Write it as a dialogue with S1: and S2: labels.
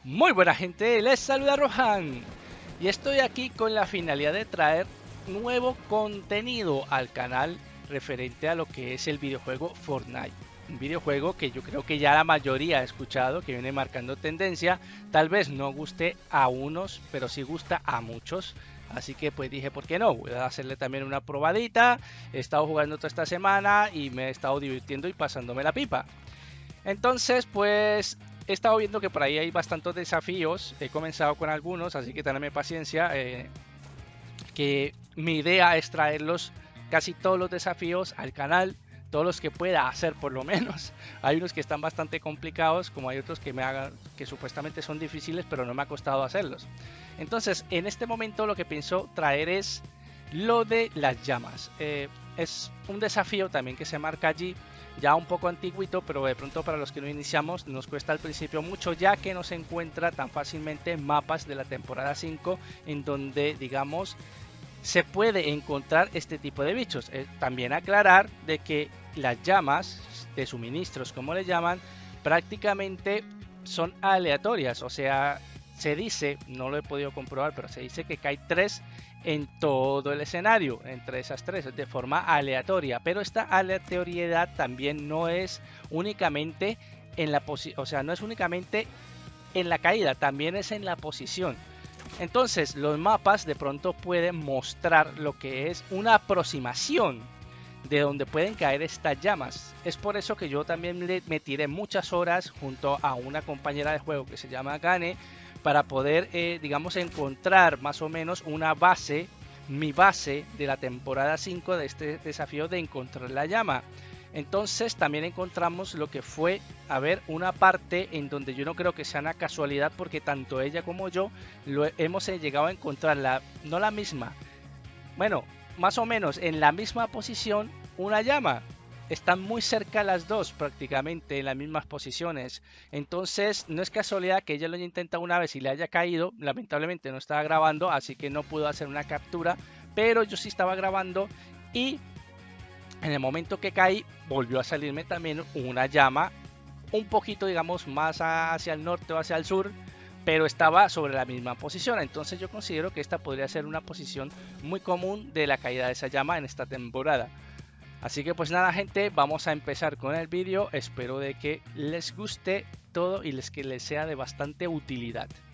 S1: Muy buena gente, les saluda Rohan y estoy aquí con la finalidad de traer nuevo contenido al canal referente a lo que es el videojuego Fortnite. Un videojuego que yo creo que ya la mayoría ha escuchado, que viene marcando tendencia. Tal vez no guste a unos, pero sí gusta a muchos. Así que pues dije, ¿por qué no? Voy a hacerle también una probadita. He estado jugando toda esta semana y me he estado divirtiendo y pasándome la pipa. Entonces, pues he estado viendo que por ahí hay bastantes desafíos. He comenzado con algunos, así que tenedme paciencia. Que mi idea es traerlos casi todos los desafíos al canal, todos los que pueda hacer por lo menos. Hay unos que están bastante complicados, como hay otros que supuestamente son difíciles, pero no me ha costado hacerlos. Entonces, en este momento lo que pienso traer es lo de las llamas. Es un desafío también que se marca allí, ya un poco antiguito, pero de pronto para los que no iniciamos nos cuesta al principio mucho, ya que no se encuentra tan fácilmente mapas de la temporada 5 en donde, digamos, se puede encontrar este tipo de bichos. También aclarar de que las llamas de suministros, como le llaman, prácticamente son aleatorias. O sea, se dice, no lo he podido comprobar, pero se dice que cae 3 en todo el escenario, entre esas 3, de forma aleatoria. Pero esta aleatoriedad también no es únicamente en la posición, o sea, no es únicamente en la caída, también es en la posición. Entonces los mapas de pronto pueden mostrar lo que es una aproximación de donde pueden caer estas llamas. Es por eso que yo también me tiré muchas horas junto a una compañera de juego que se llama Gane, para poder digamos encontrar más o menos una base, mi base de la temporada 5 de este desafío de encontrar la llama. Entonces también encontramos lo que fue, a ver, una parte en donde yo no creo que sea una casualidad, porque tanto ella como yo hemos llegado a encontrar, no la misma, bueno, más o menos en la misma posición, una llama. Están muy cerca las dos, prácticamente en las mismas posiciones. Entonces no es casualidad que ella lo haya intentado una vez y le haya caído. Lamentablemente no estaba grabando, así que no pudo hacer una captura, pero yo sí estaba grabando y en el momento que caí volvió a salirme también una llama, un poquito digamos más hacia el norte o hacia el sur, pero estaba sobre la misma posición. Entonces yo considero que esta podría ser una posición muy común de la caída de esa llama en esta temporada. Así que pues nada gente, vamos a empezar con el vídeo. Espero de que les guste todo y que les sea de bastante utilidad.